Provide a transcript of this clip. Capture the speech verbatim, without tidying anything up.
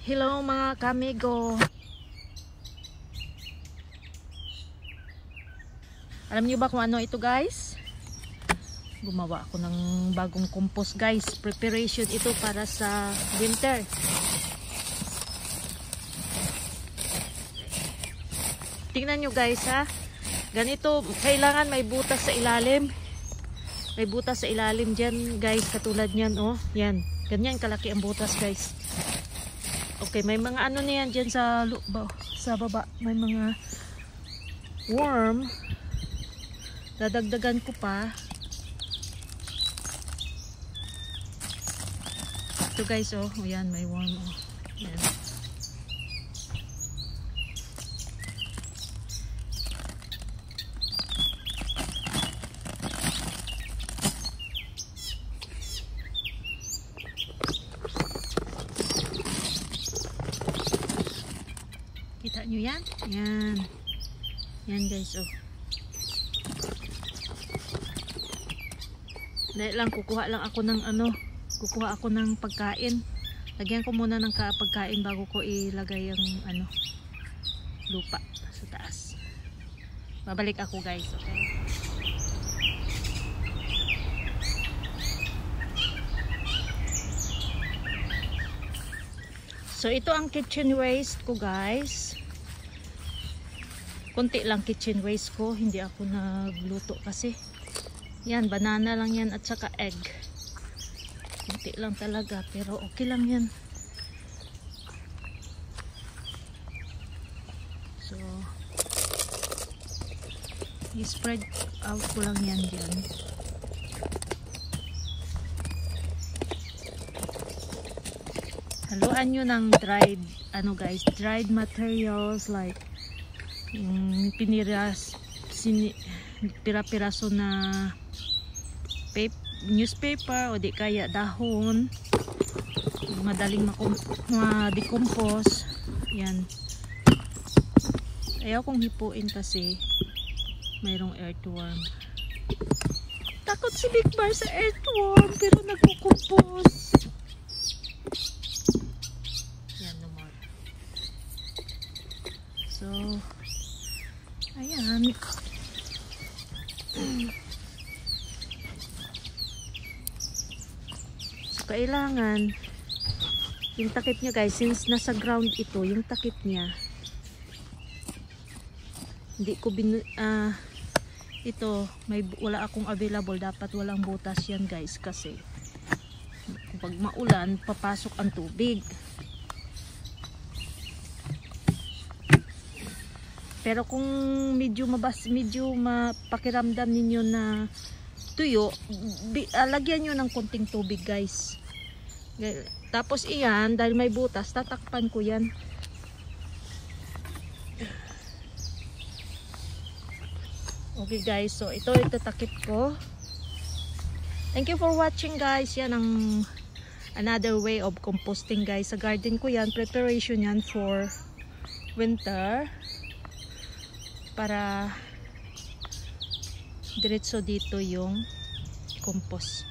Hello mga kamigo. Alam niyo ba kung ano ito guys? Gumawa ako ng bagong compost guys. Preparation ito para sa winter. Tingnan nyo guys ha. Ganito, kailangan may butas sa ilalim. May butas sa ilalim dyan guys. Katulad nyan oh. Yan. Ganyan kalaki ang butas guys. Okay, may mga ano na yan dyan sa, sa baba. May mga worm. Dadagdagan ko pa. Ito guys oh. O yan, may worm oh. Yan. Kita nyo yan? Yan. Yan guys oh. Dahil lang kukuha lang ako ng ano, kukuha ako ng pagkain. Lagyan ko muna ng pagkain bago ko ilagay yung ano, lupa sa taas. Babalik ako guys, okay? So ito ang kitchen waste ko guys. Kunti lang kitchen waste ko, hindi ako nagluto kasi. Yan, banana lang yan at saka egg. Kunti lang talaga pero okay lang yan. So i-spread out ko lang yan dyan. Haluan nyo ng dried ano guys, dried materials like yung piniras sini, pira-piraso na paper, newspaper o di kaya dahon, madaling ma-decompose. Yan, ayaw kong hipuin kasi mayroong earthworm. Takot si Big Bar sa earthworm pero nagkukumpose. So, ayan. So, kailangan yung takip niya guys, since nasa ground ito, yung takip niya hindi ko bin uh, ito, may wala akong available, dapat walang butas yan guys kasi pag maulan, papasok ang tubig. Pero kung medyo mabas, medyo mapakiramdam ninyo na tuyo, bi, uh, lagyan nyo ng konting tubig guys. Tapos iyan, dahil may butas, tatakpan ko yan. Okay guys, so ito itatakip ko. Thank you for watching guys. Yan ang another way of composting guys. Sa garden ko yan, preparation yan for winter. Para diretso dito yung compost.